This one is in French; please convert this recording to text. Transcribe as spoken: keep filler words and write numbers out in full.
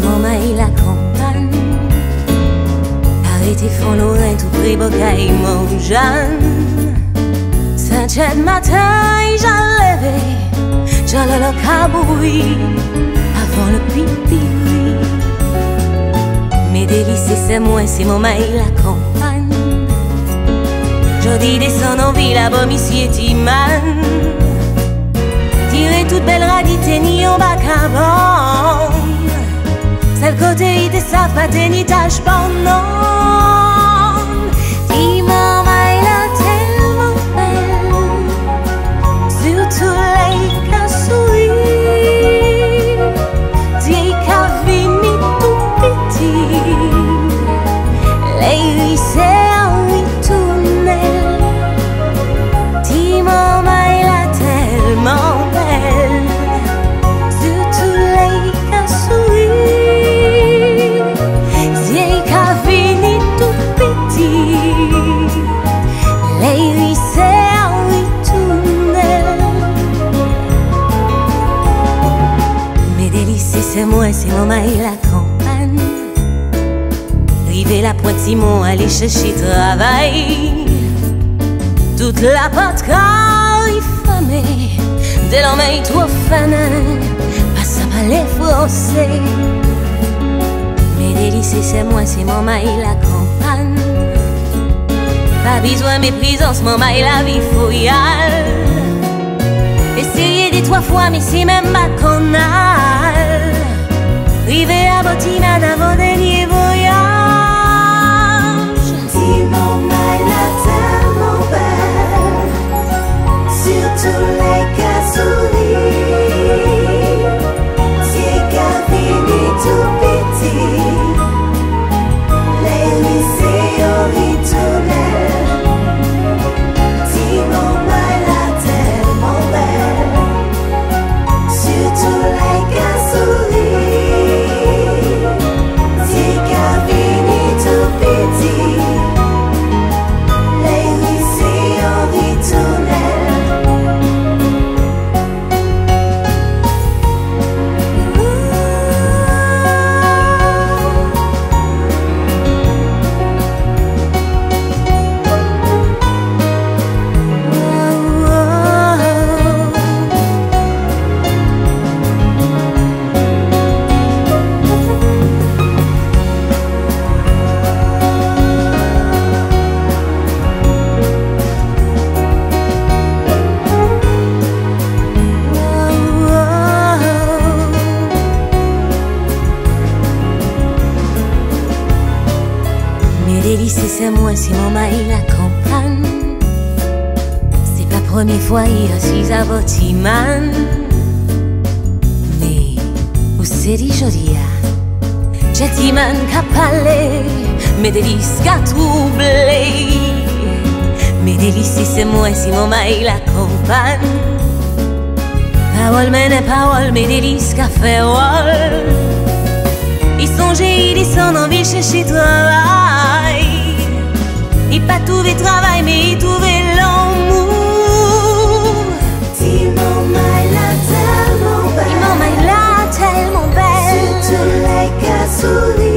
mon maï la campagne. Arrêtez fond l'oreille tout près bocaille mon jeune. Saint-Jean matin j'ai levé, j'allais le cabouille avant le pipi. Mes délices c'est moi, c'est mon maï la campagne. Jodi descend en ville à Bomissier Timan. Tirer toute belle radité ni en bac à bon. Celle côté de sa pâté ni tâche bon non. Dis-moi maï la tellement belle, surtout les cassouilles. Dis qu'à vini tout petit, les rissés en ritournelle. Dis-moi maï la tellement belle, surtout les cassouilles. Dis qu'à vini tout petit, les rissés en ritournelle. Mes délices c'est moi, c'est mon maï la campagne. River la pointe Simon, aller chercher travail. Toute la porte carifamée, dès l'homme trop fanin, passe à pas les français. Mes délices c'est moi, c'est mon maï la campagne. Pas besoin de méprisance, mon maï la vie fouillale. Essayez des trois fois, mais c'est même ma canale. River à Botiman avant dernier voyage. Dis mon maï la tellement belle, surtout les cassouilles. Dis qu'à vini tout petit, les lycées au ritournelle. Dis mon maï la tellement belle, surtout les cassouilles. Dis qu'à vini tout petit, les lycées au ritournelle. Mes délices c'est moi, c'est mon maï la campagne. C'est pas première fois hier suis à Botiman. Mais où c'est dit jodi a, j'ai Timan qu'a parlé, mes délices qu'a troublé. Mes délices c'est moi, c'est mon maï la campagne. Parole mais n'est parole, mes délices qu'a fait rôle. Ils songeaient, ils descendent en ville chercher travail. Ils pas trouvé travail, mais ils trouvé l'amour. Dis mon maï la tellement belle, Dis mon maï la tellement belle, surtout les cassouilles.